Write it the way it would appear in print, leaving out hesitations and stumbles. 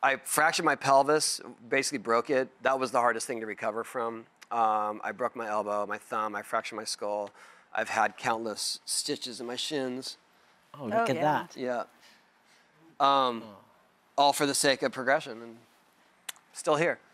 I fractured my pelvis, basically broke it. That was the hardest thing to recover from. I broke my elbow, my thumb, I fractured my skull. I've had countless stitches in my shins. Oh, look at that. Yeah. All for the sake of progression, and still here.